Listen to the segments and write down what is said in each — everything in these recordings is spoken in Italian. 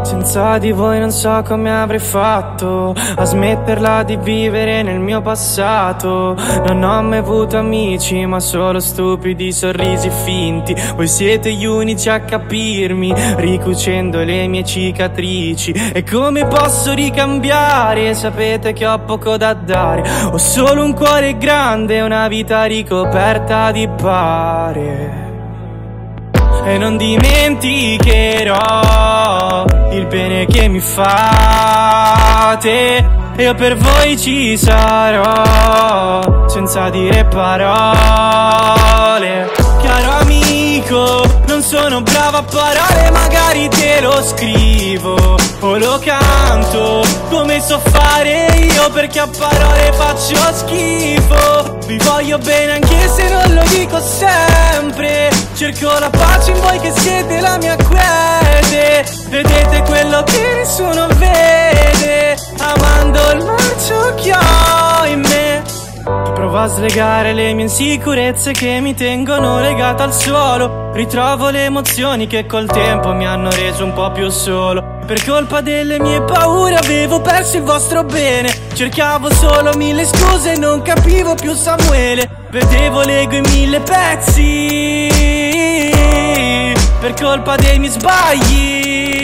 Senza di voi non so come avrei fatto a smetterla di vivere nel mio passato. Non ho mai avuto amici, ma solo stupidi sorrisi finti. Voi siete gli unici a capirmi, ricucendo le mie cicatrici. E come posso ricambiare? Sapete che ho poco da dare. Ho solo un cuore grande e una vita ricoperta di bare. E non dimenticherò il bene che mi fate. Io per voi ci sarò, senza dire parole. Caro amico, non sono bravo a parole, magari te lo scrivo o lo canto, come so fare io, perché a parole faccio schifo. Vi voglio bene anche se non lo dico sempre. Cerco la pace in voi che siete la mia quiete. Vedete quello che nessuno vede, amando il marcio che ho in me. Provo a slegare le mie insicurezze che mi tengono legato al suolo. Ritrovo le emozioni che col tempo mi hanno reso un po' più solo. Per colpa delle mie paure avevo perso il vostro bene. Cercavo solo mille scuse e non capivo più Samuele. Vedevo l'ego in mille pezzi per colpa dei miei sbagli.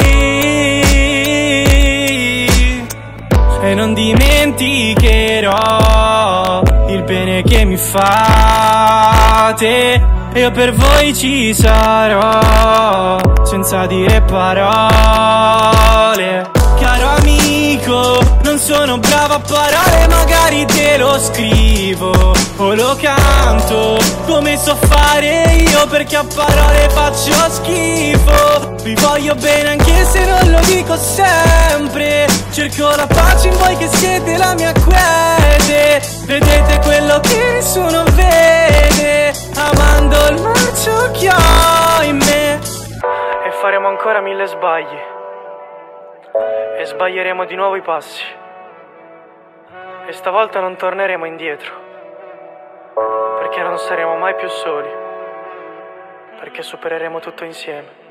E non dimenticherò il bene che mi fate. Io per voi ci sarò, senza dire parole. Caro amico, non sono bravo a parole, magari te lo scrivo o lo canto, come so fare io, perché a parole faccio schifo. Vi voglio bene anche se non lo dico sempre. Cerco la pace in voi che siete la mia quiete. Vedete quello che nessuno vede, amando il marcio che ho in me. E faremo ancora mille sbagli, e sbaglieremo di nuovo i passi, e stavolta non torneremo indietro, perché non saremo mai più soli, perché supereremo tutto insieme.